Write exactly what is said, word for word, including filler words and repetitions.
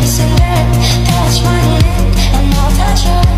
kiss and then touch my neck, and I'll touch yours.